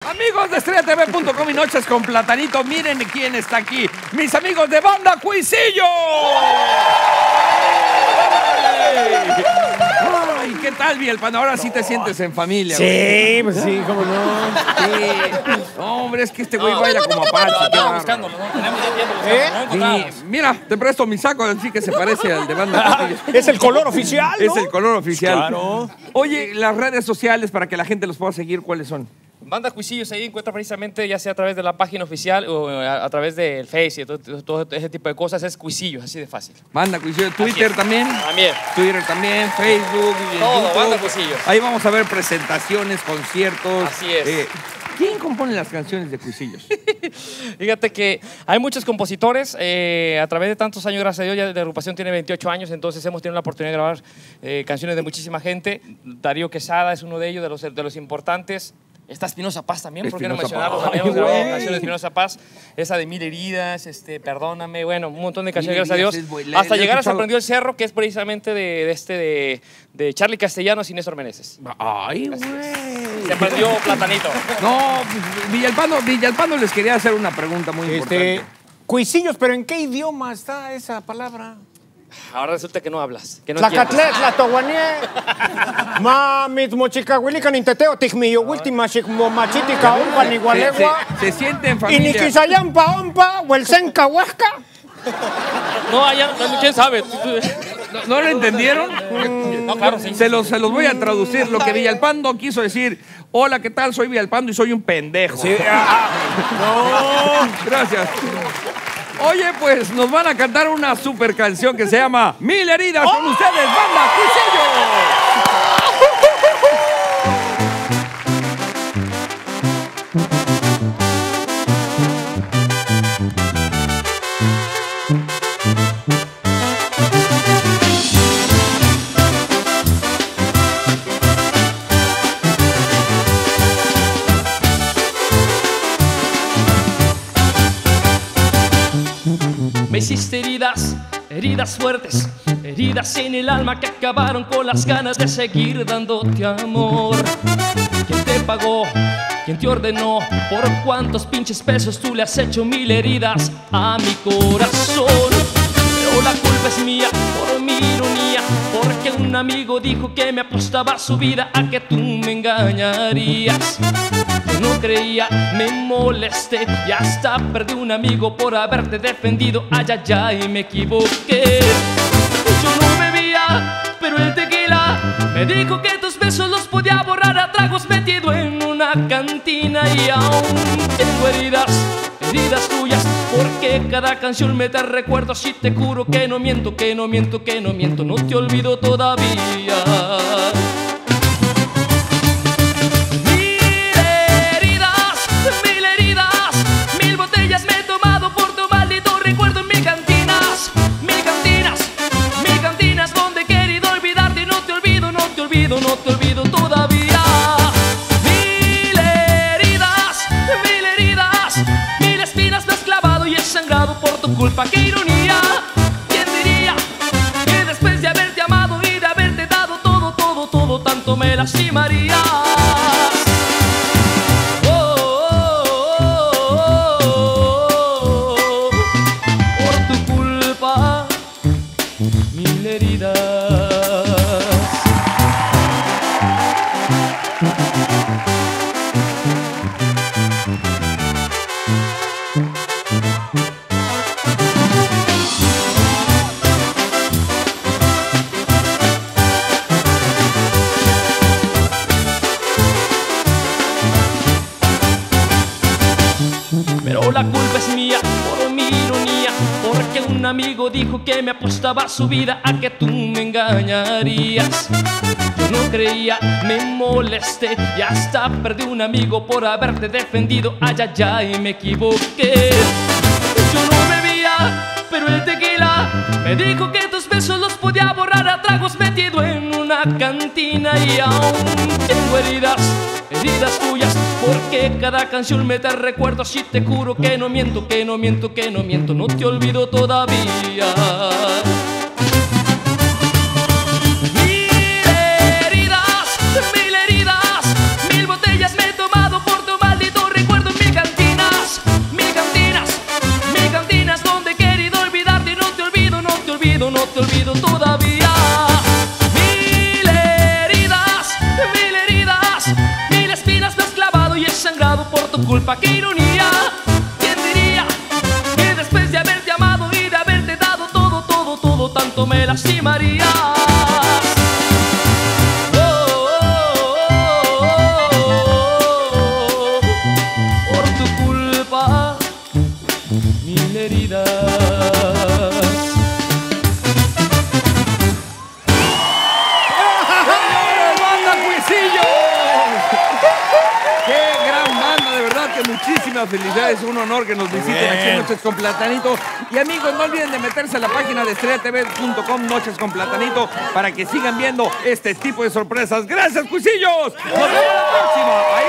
Amigos de estrellatv.com y Noches con Platanito, miren quién está aquí. Mis amigos de Banda Cuisillo. Ay, ¿qué tal, Villalpando? Ahora sí te sientes en familia. Sí, güey. pues sí, cómo no. Sí. Hombre, es que este güey baila como Apache. Estaba buscándolo, ¿no? Tenemos ya tiempo buscándolo, no encontramos. Sí, mira, te presto mi saco, así que se parece al de Banda Cuisillo. Es el color oficial, ¿no? Es el color oficial. Claro. Oye, las redes sociales para que la gente los pueda seguir, ¿cuáles son? Banda Cuisillos ahí encuentra precisamente, ya sea a través de la página oficial o a través del Face y todo ese tipo de cosas, es Cuisillos, así de fácil. Banda Cuisillo, Twitter también. También. Twitter también, Facebook, Todo, YouTube. Banda Cuisillos. Ahí vamos a ver presentaciones, conciertos. Así es. ¿Quién compone las canciones de Cuisillos? Fíjate que hay muchos compositores, a través de tantos años, gracias a Dios, ya la agrupación tiene 28 años, entonces hemos tenido la oportunidad de grabar canciones de muchísima gente. Darío Quesada es uno de ellos, de los importantes. Está Espinoza Paz también, ¿por qué no Espinoza mencionarlo? Paz. También hemos Ay, grabado güey. canciones de Espinoza Paz, esa de Mil Heridas, Perdóname, bueno, un montón de canciones, Mil gracias a Heridas Dios. es buena. Hasta Le he llegar a Se escuchado. Prendió el Cerro, que es precisamente de Charly Castellanos y Néstor Meneses. Ay, güey. Se prendió Platanito. No, Villalpando les quería hacer una pregunta muy importante. Cuisillos, pero ¿en qué idioma está esa palabra? Ahora resulta que no hablas, que no entiendes. Tlacatlé, tlatoguané. Mamit, mochicahuilican, inteteo, ticmillo, última, chichitica, umpa, nigualegua. Se siente en Y familia. niquisayampa, ompa, huelsenca, huesca. No, allá, ¿quién sabe? ¿No lo entendieron? No, claro, sí. Se los voy a traducir. Lo que Villalpando quiso decir: hola, ¿qué tal? Soy Villalpando y soy un pendejo. Sí, no. Gracias. Oye, pues nos van a cantar una super canción que se llama Mil Heridas con ustedes, Banda Cuisillo. Me hiciste heridas, heridas fuertes, heridas en el alma que acabaron con las ganas de seguir dándote amor. ¿Quién te pagó? ¿Quién te ordenó? ¿Por cuántos pinches pesos tú le has hecho mil heridas a mi corazón? Pero la culpa es mía por mi ironía, porque un amigo dijo que me apostaba su vida a que tú me engañarías. Yo no creía, me molesté y hasta perdí un amigo por haberte defendido. Ay, ay, ay, me equivoqué. Yo no bebía, pero el tequila me dijo que tus besos los podía borrar a tragos metido en una cantina. Y aún tengo heridas, heridas tuyas, porque cada canción me da recuerdos y te juro que no miento, que no miento, que no miento, no te olvido todavía. No te olvido todavía. Mil heridas, mil espinas me has clavado y he sangrado por tu culpa. ¡Qué ironía! ¿Quién diría que después de haberte amado y de haberte dado todo, todo, todo, tanto me lastimarías? Por tu culpa, mil heridas. Pero la culpa es mía por mi ironía, porque un amigo dijo que me apostaba su vida a que tú me engañarías. Yo no creía, me molesté y hasta perdí un amigo por haberte defendido. Ay, ay, ay, me equivoqué. Yo no bebía, pero el tequila me dijo que tus besos los podía borrar a tragos metido en una cantina. Y aún tengo heridas, heridas tuyas, porque cada canción me da recuerdos y te juro que no miento, que no miento, que no miento, no te olvido todavía. Mil heridas, mil botellas me he tomado por tu maldito tu culpa, qué ironía. ¿Quién diría que después de haberte amado y de haberte dado todo, todo, todo, tanto me lastimarías? Por tu culpa, mil heridas. Muchísimas felicidades, un honor que nos visiten aquí en Noches con Platanito. Y amigos, no olviden de meterse a la página de estrellatv.com, Noches con Platanito, para que sigan viendo este tipo de sorpresas. ¡Gracias, Cuisillos! ¡Nos vemos la próxima! Ahí